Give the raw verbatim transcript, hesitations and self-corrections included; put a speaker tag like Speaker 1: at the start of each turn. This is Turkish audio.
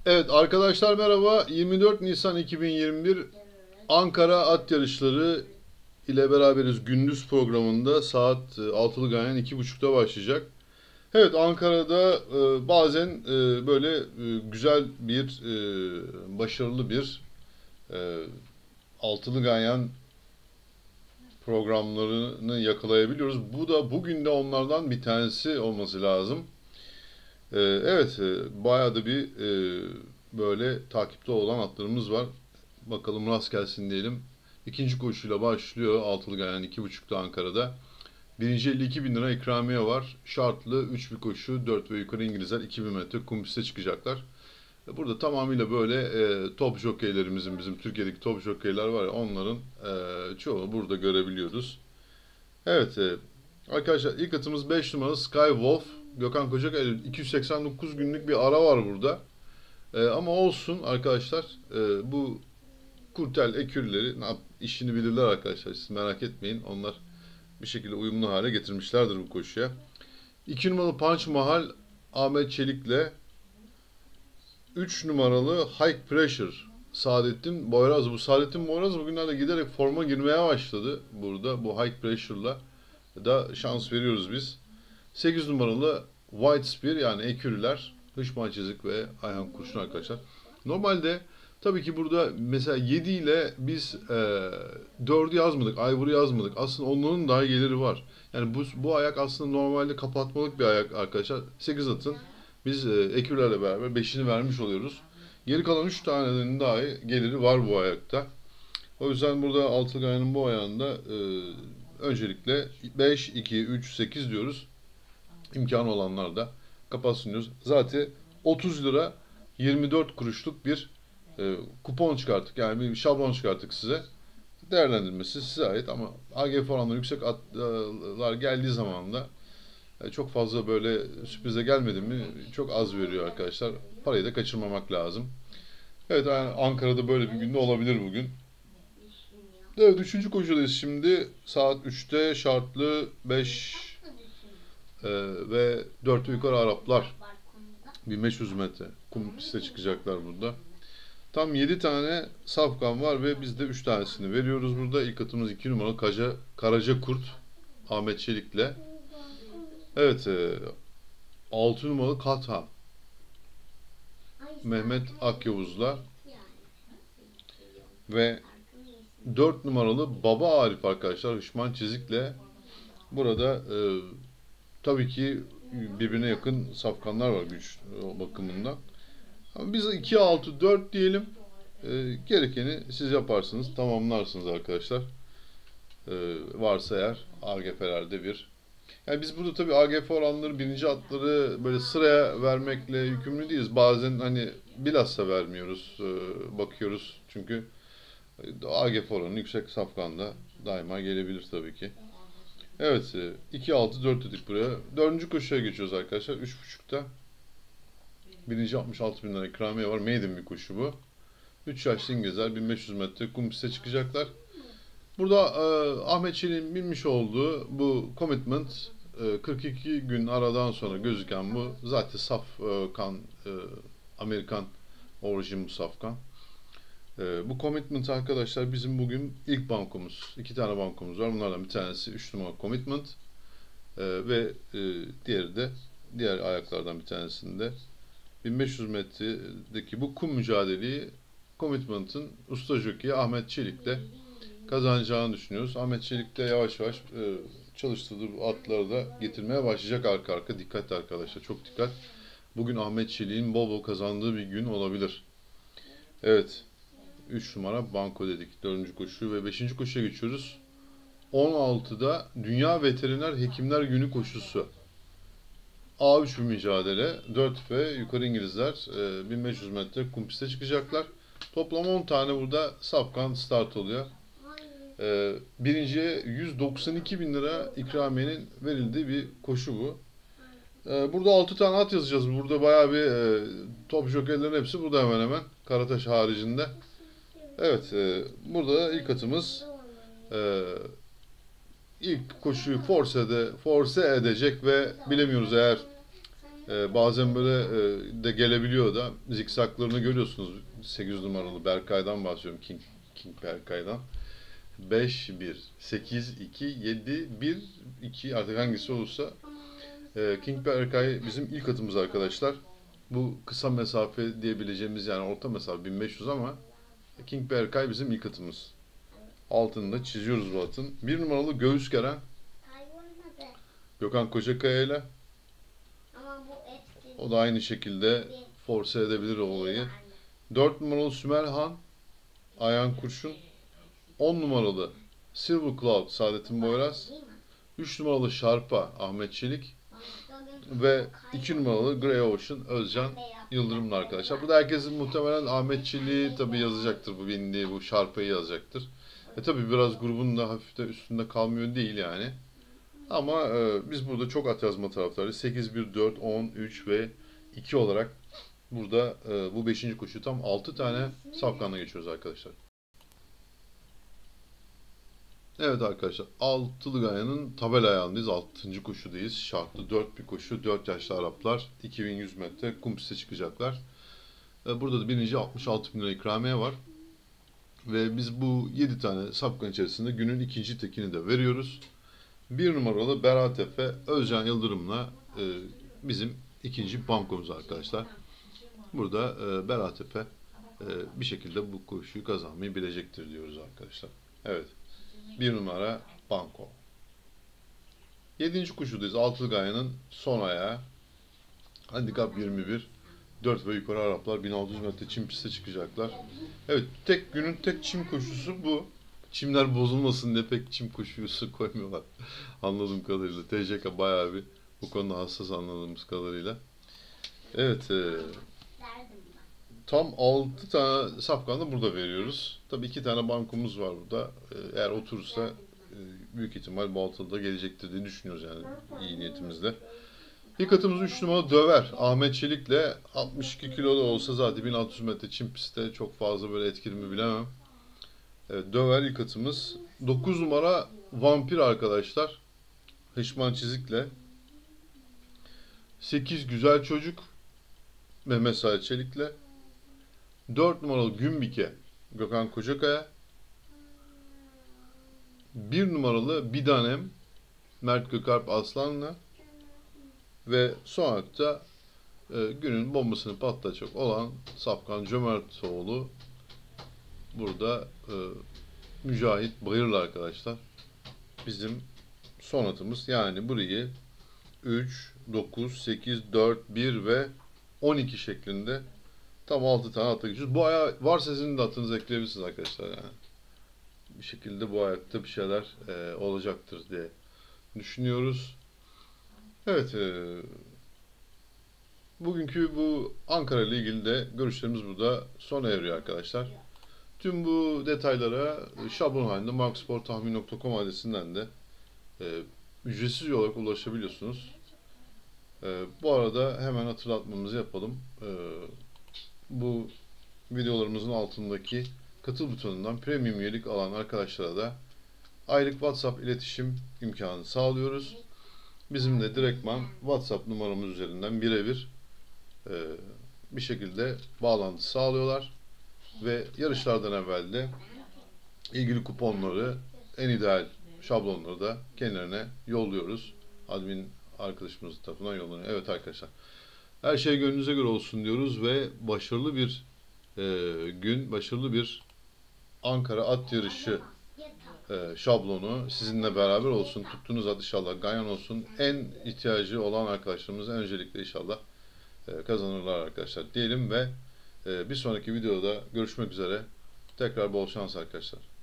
Speaker 1: Evet arkadaşlar merhaba. yirmi dört Nisan iki bin yirmi bir Ankara At Yarışları ile beraberiz. Gündüz programında saat e, altılı ganyan iki buçukta başlayacak. Evet Ankara'da e, bazen e, böyle e, güzel bir, e, başarılı bir e, altılı ganyan programlarını yakalayabiliyoruz. Bu da bugün de onlardan bir tanesi olması lazım. E, evet e, bayağı da bir e, böyle takipte olan atlarımız var. Bakalım rast gelsin diyelim. İkinci koşuyla başlıyor. Altılı Gayan iki buçukta Ankara'da. Birinci elli iki bin lira ikramiye var. Şartlı üç bir koşu. Dört ve yukarı İngilizler iki bin metre kum piste çıkacaklar. Burada tamamıyla böyle e, top jokeylerimizin, bizim Türkiye'deki top jokeyler var ya, onların e, çoğunu burada görebiliyoruz. Evet e, arkadaşlar, ilk atımız beş numaralı Sky Wolf. Gökhan Kocakaya, iki yüz seksen dokuz günlük bir ara var burada. E, ama olsun arkadaşlar, e, bu kurtel ekürleri ne yap- işini bilirler arkadaşlar. Siz merak etmeyin. Onlar bir şekilde uyumlu hale getirmişlerdir bu koşuya. iki numaralı Punch Mahal Ahmet Çelik'le üç numaralı High Pressure Saadettin Boyraz. Bu Saadettin Boyraz bugünlerde giderek forma girmeye başladı burada. Bu High Pressure'la da şans veriyoruz biz. sekiz numaralı White Spear, yani ekürüler. Hışman Çizik ve Ayhan Kurşun arkadaşlar. Normalde tabii ki burada mesela yedi ile biz e, dördü yazmadık, Ivor'u yazmadık. Aslında onların daha geliri var. Yani bu, bu ayak aslında normalde kapatmalık bir ayak arkadaşlar. sekiz atın biz e, ekürlerle beraber beşini vermiş oluyoruz. Geri kalan üç tanenin daha geliri var bu ayakta. O yüzden burada Altılgay'ın bu ayağında e, öncelikle beş, iki, üç, sekiz diyoruz. İmkanı olanlar da kapatsın diyoruz. Zaten otuz lira yirmi dört kuruşluk bir e, kupon çıkarttık. Yani bir şablon çıkarttık size. Değerlendirmesi size ait ama A G F oranları yüksek atlar geldiği zaman da e, çok fazla böyle sürprize gelmedi mi çok az veriyor arkadaşlar. Parayı da kaçırmamak lazım. Evet, yani Ankara'da böyle bir günde olabilir bugün. Evet, üçüncü koşudayız şimdi. Saat üçte şartlı beş e, ve dört yukarı Araplar bin beş yüz metre kum piste çıkacaklar burada. Tam yedi tane safkan var ve biz de üç tanesini veriyoruz burada. İlk atımız iki numaralı Kaca, Karaca Kurt Ahmet Çelik'le. Evet, e, altı numaralı Katha Mehmet Akyavuz'la ve dört numaralı Baba Arif arkadaşlar Hışman Çizik'le. Burada e, tabii ki birbirine yakın safkanlar var güç bakımından. Ama biz iki altı dört diyelim. E, gerekeni siz yaparsınız, tamamlarsınız arkadaşlar. E, varsa eğer A G F'lerde bir. Yani biz burada tabii A G F oranları, birinci atları böyle sıraya vermekle yükümlü değiliz. Bazen hani bilhassa vermiyoruz, e, bakıyoruz. Çünkü A G F oranı yüksek safkanda daima gelebilir tabii ki. Evet, e, iki altı dört dedik buraya. Dördüncü koşuya geçiyoruz arkadaşlar. üç buçukta. Birinci altmış altı bin lira ikramiye var. Maiden bir koşu bu. üç yaşlı İngilizler bin beş yüz metre kum piste çıkacaklar. Burada e, Ahmet Çelik'in binmiş olduğu bu Commitment, e, kırk iki gün aradan sonra gözüken bu zaten saf e, kan, e, Amerikan orijin bu saf kan. E, bu Commitment arkadaşlar bizim bugün ilk bankomuz. İki tane bankomuz var. Bunlardan bir tanesi üç numara Commitment e, ve e, diğeri de diğer ayaklardan bir tanesinde bin beş yüz metredeki bu kum mücadeleyi Commitment'ın usta jockey Ahmet Çelik'le kazanacağını düşünüyoruz. Ahmet Çelik de yavaş yavaş e, çalıştırdığı bu atları da getirmeye başlayacak arka arka. Dikkat arkadaşlar, çok dikkat. Bugün Ahmet Çelik'in bol bol kazandığı bir gün olabilir. Evet, üç numara banko dedik. dördüncü koşu ve beşinci koşuya geçiyoruz. on altıda Dünya Veteriner Hekimler Günü koşusu. A üç bir mücadele. dört ve yukarı İngilizler e, bin beş yüz metre kum piste çıkacaklar. Toplam on tane burada safkan start oluyor. E, birinciye yüz doksan iki bin lira ikramiyenin verildiği bir koşu bu. E, burada altı tane at yazacağız. Burada bayağı bir e, top jokerlerin hepsi burada hemen hemen. Karataş haricinde. Evet, e, burada ilk atımız e, ilk koşuyu force, ede, force edecek ve bilemiyoruz eğer E, bazen böyle e, de gelebiliyor da zikzaklarını görüyorsunuz. sekiz numaralı Berkay'dan bahsediyorum. King, King Berkay'dan. beş bir, sekiz iki, yedi bir, iki artık hangisi olursa. E, King Berkay bizim ilk atımız arkadaşlar. Bu kısa mesafe diyebileceğimiz yani orta mesafe bin beş yüz ama King Berkay bizim ilk atımız. Altını da çiziyoruz bu atın. Bir numaralı Göğüs Geren Gökhan Kocakaya ile. O da aynı şekilde force edebilir olayı. Dört numaralı Sümerhan Ayhan Kurşun. On numaralı Silver Cloud Saadettin Boyraz. Üç numaralı Şarpa Ahmet Çelik. Ve iki numaralı Grey Ocean Özcan Yıldırım'la arkadaşlar. Bu da herkesin muhtemelen Ahmet Çelik'i tabi yazacaktır. Bu bindiği bu Şarpa'yı yazacaktır. E tabi biraz grubun da hafif de üstünde kalmıyor değil yani. Ama e, biz burada çok at yazma taraftarıyız. sekiz, bir, dört, on, üç ve iki olarak burada e, bu beşinci koşu tam altı tane safkanla geçiyoruz arkadaşlar. Evet arkadaşlar, Altılı Gaya'nın tabela ayağındayız. altıncı koşudayız. Şartlı dört bir koşu. dört yaşlı Araplar iki bin yüz metre kum piste çıkacaklar. E, burada da birinci altmış altı bin lira ikramiye var. Ve biz bu yedi tane safkan içerisinde günün ikinci tekini de veriyoruz. Bir numaralı Berat Efe Özcan Yıldırım'la e, bizim ikinci bankomuz arkadaşlar. Burada e, Berat Efe e, bir şekilde bu koşuyu kazanmayı bilecektir diyoruz arkadaşlar. Evet. Bir numara banko. Yedinci koşudayız. Altılı Gaya'nın son ayağı. Handikap yirmi bir. dört ve yukarı Araplar bin altı yüz metre çim piste çıkacaklar. Evet, tek günün tek çim koşusu bu. Çimler bozulmasın diye pek çim koşusu koymuyorlar. Anladığım kadarıyla. T C K bayağı bir bu konuda hassas anladığımız kadarıyla. Evet. E, tam altı tane safkan da burada veriyoruz. Tabii iki tane bankomuz var burada. E, eğer oturursa e, büyük ihtimal bu altıda da gelecektir diye düşünüyoruz yani iyi niyetimizle. İlk atımız üç numara Döver. Ahmet Çelik'le altmış iki kilo da olsa zaten bin altı yüz metre çim pistte çok fazla böyle etkili mi bilemem. Evet, Döver ilk atımız. dokuz numara Vampir arkadaşlar. Hışman Çizik'le. sekiz Güzel Çocuk. Mehmet Said Çelik'le. dört numaralı Gümbike Gökhan Kocakaya. bir numaralı Bidanem Mert Gökalp Aslan'la. Ve son olarak da e, günün bombasını patlatacak olan Safkan Cömertoğlu burada e, Mücahit Bayırlı arkadaşlar. Bizim son atımız. Yani burayı üç, dokuz, sekiz, dört, bir ve on iki şeklinde tam altı tane atla geçiyoruz. Bu aya varsa sizin de atınızı ekleyebilirsiniz arkadaşlar yani. Bir şekilde bu ayakta bir şeyler e, olacaktır diye düşünüyoruz. Evet, e, bugünkü bu Ankara ile ilgili de görüşlerimiz burada sona eriyor arkadaşlar. Tüm bu detaylara şablon halinde marksportahmin nokta com adresinden de e, ücretsiz olarak ulaşabiliyorsunuz. E, bu arada hemen hatırlatmamızı yapalım. E, bu videolarımızın altındaki katıl butonundan premium üyelik alan arkadaşlara da aylık WhatsApp iletişim imkanı sağlıyoruz. Bizim de direktman WhatsApp numaramız üzerinden birebir e, bir şekilde bağlantı sağlıyorlar. Ve yarışlardan evvel de ilgili kuponları, en ideal şablonları da kendilerine yolluyoruz. Admin arkadaşımız tarafından yollanıyor. Evet arkadaşlar. Her şey gönlünüze göre olsun diyoruz ve başarılı bir e, gün, başarılı bir Ankara at yarışı e, şablonu sizinle beraber olsun. Tuttuğunuz at inşallah ganyan olsun. En ihtiyacı olan arkadaşlarımız öncelikle inşallah e, kazanırlar arkadaşlar diyelim ve e, bir sonraki videoda görüşmek üzere. Tekrar bol şans arkadaşlar.